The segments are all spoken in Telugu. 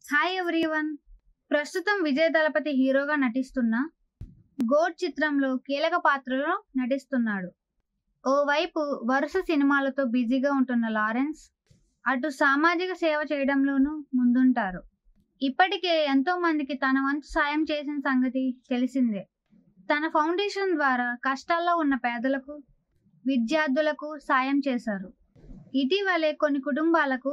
Hi everyone. ప్రస్తుతం విజయ్ దళపతి హీరోగా నటిస్తున్న గోడ్ చిత్రంలో కీలక పాత్రలో నటిస్తున్నాడు. ఓవైపు వరుస సినిమాలతో బిజీగా ఉంటున్న లారెన్స్ అటు సామాజిక సేవ చేయడంలోనూ ముందుంటారు. ఇప్పటికే ఎంతో మందికి తన వంతు సాయం చేసిన సంగతి తెలిసిందే. తన ఫౌండేషన్ ద్వారా కష్టాల్లో ఉన్న పేదలకు, విద్యార్థులకు సాయం చేశారు. ఇటీవలే కొన్ని కుటుంబాలకు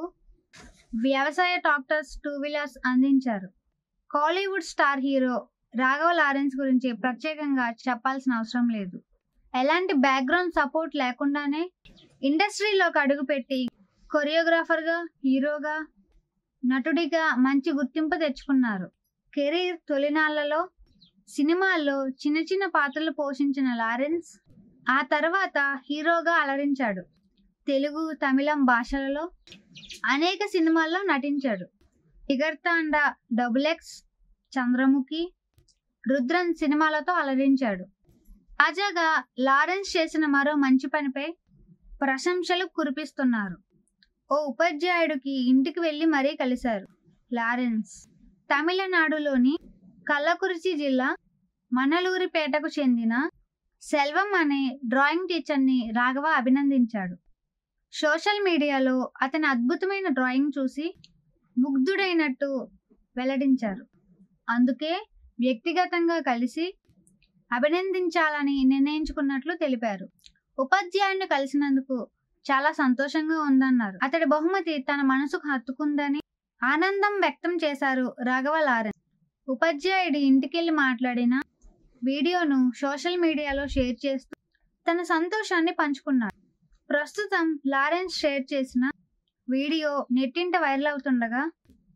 వ్యవసాయ ట్రాక్టర్స్, 2 వీలర్స్ అందించారు. కాలీవుడ్ స్టార్ హీరో రాఘవ లారెన్స్ గురించి ప్రత్యేకంగా చెప్పాల్సిన అవసరం లేదు. ఎలాంటి బ్యాక్గ్రౌండ్ సపోర్ట్ లేకుండానే ఇండస్ట్రీలోకి అడుగుపెట్టి కొరియోగ్రాఫర్గా, హీరోగా, నటుడిగా మంచి గుర్తింపు తెచ్చుకున్నారు. కెరీర్ తొలినాళ్లలో సినిమాల్లో చిన్న చిన్న పాత్రలు పోషించిన లారెన్స్ ఆ తర్వాత హీరోగా అలరించాడు. తెలుగు, తమిళం భాషలలో అనేక సినిమాల్లో నటించాడు. ఇగర్తాండ, XX, చంద్రముఖి, రుద్రన్ సినిమాలతో అలరించాడు. తాజాగా లారెన్స్ చేసిన మరో మంచి పనిపై ప్రశంసలు కురిపిస్తున్నారు. ఓ ఉపాధ్యాయుడికి ఇంటికి వెళ్లి మరీ కలిశారు లారెన్స్. తమిళనాడులోని కల్లకురిచి జిల్లా మనలూరిపేటకు చెందిన సెల్వం అనే డ్రాయింగ్ టీచర్ని రాఘవ అభినందించాడు. సోషల్ మీడియాలో అతని అద్భుతమైన డ్రాయింగ్ చూసి ముగ్ధుడైనట్టు వెల్లడించారు. అందుకే వ్యక్తిగతంగా కలిసి అభినందించాలని నిర్ణయించుకున్నట్లు తెలిపారు. ఉపాధ్యాయుడిని కలిసినందుకు చాలా సంతోషంగా ఉందన్నారు. అతడి బహుమతి తన మనసుకు హత్తుకుందని ఆనందం వ్యక్తం చేశారు రాఘవ లారెన్స్. ఉపాధ్యాయుడి ఇంటికెళ్లి మాట్లాడిన వీడియోను సోషల్ మీడియాలో షేర్ చేస్తూ తన సంతోషాన్ని పంచుకున్నాడు. ప్రస్తుతం లారెన్స్ షేర్ చేసిన వీడియో నెట్టింట వైరల్ అవుతుండగా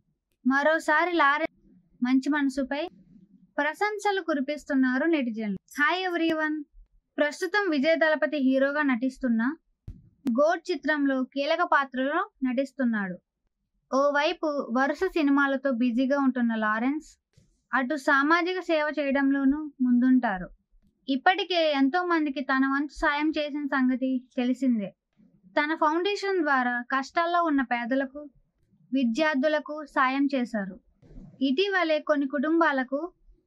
మరోసారి లారెన్స్ మంచి మనసుపై ప్రశంసలు కురిపిస్తున్నారు నెటిజన్లు. Hi everyone. ప్రస్తుతం విజయ్ దళపతి హీరోగా నటిస్తున్న గోడ్ చిత్రంలో కీలక పాత్రలో నటిస్తున్నాడు. ఓవైపు వరుస సినిమాలతో బిజీగా ఉంటున్న లారెన్స్ అటు సామాజిక సేవ చేయడంలోనూ ముందుంటారు. ఇప్పటికే ఎంతో మందికి తన వంతు సాయం చేసిన సంగతి తెలిసిందే. తన ఫౌండేషన్ ద్వారా కష్టాల్లో ఉన్న పేదలకు, విద్యార్థులకు సాయం చేశారు. ఇటీవలే కొన్ని కుటుంబాలకు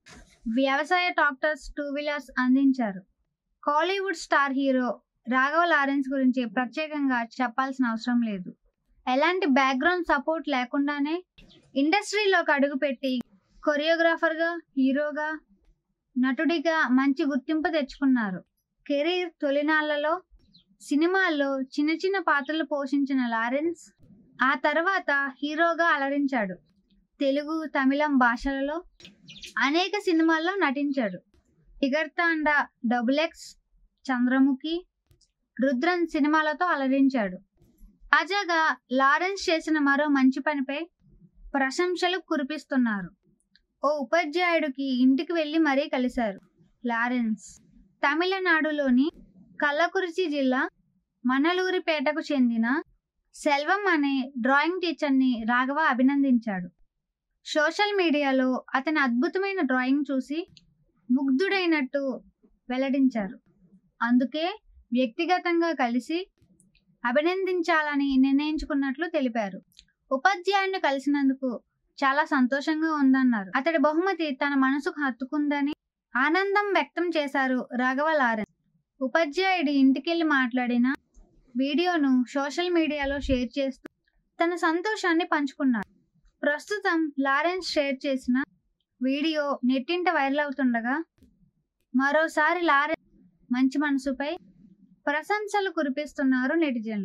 వ్యవసాయ ట్రాక్టర్స్, 2 వీలర్స్ అందించారు. కాలీవుడ్ స్టార్ హీరో రాఘవ లారెన్స్ గురించి ప్రత్యేకంగా చెప్పాల్సిన అవసరం లేదు. ఎలాంటి బ్యాక్గ్రౌండ్ సపోర్ట్ లేకుండానే ఇండస్ట్రీలోకి అడుగుపెట్టి కొరియోగ్రాఫర్గా, హీరోగా, నటుడిగా మంచి గుర్తింపు తెచ్చుకున్నారు. కెరీర్ తొలినాళ్లలో సినిమాల్లో చిన్న చిన్న పాత్రలు పోషించిన లారెన్స్ ఆ తర్వాత హీరోగా అలరించాడు. తెలుగు, తమిళం భాషలలో అనేక సినిమాల్లో నటించాడు. ఇగర్తాండ, XX, చంద్రముఖి, రుద్రన్ సినిమాలతో అలరించాడు. తాజాగా లారెన్స్ చేసిన మరో మంచి పనిపై ప్రశంసలు కురిపిస్తున్నారు. ఓ ఉపాధ్యాయుడికి ఇంటికి వెళ్లి మరీ కలిశారు లారెన్స్. తమిళనాడులోని కల్లకురిచి జిల్లా మనలూరిపేటకు చెందిన సెల్వం అనే డ్రాయింగ్ టీచర్ని రాఘవ అభినందించాడు. సోషల్ మీడియాలో అతని అద్భుతమైన డ్రాయింగ్ చూసి ముగ్ధుడైనట్టు వెల్లడించారు. అందుకే వ్యక్తిగతంగా కలిసి అభినందించాలని నిర్ణయించుకున్నట్లు తెలిపారు. ఉపాధ్యాయుడిని కలిసినందుకు చాలా సంతోషంగా ఉందన్నారు. అతడి బహుమతి తన మనసుకు హత్తుకుందని ఆనందం వ్యక్తం చేశారు రాఘవ లారెన్స్. ఉపాధ్యాయుడి ఇంటికెళ్లి మాట్లాడిన వీడియోను సోషల్ మీడియాలో షేర్ చేస్తూ తన సంతోషాన్ని పంచుకున్నాడు. ప్రస్తుతం లారెన్స్ షేర్ చేసిన వీడియో నెట్టింట వైరల్ అవుతుండగా మరోసారి లారెన్స్ మంచి మనసుపై ప్రశంసలు కురిపిస్తున్నారు నెటిజన్లు.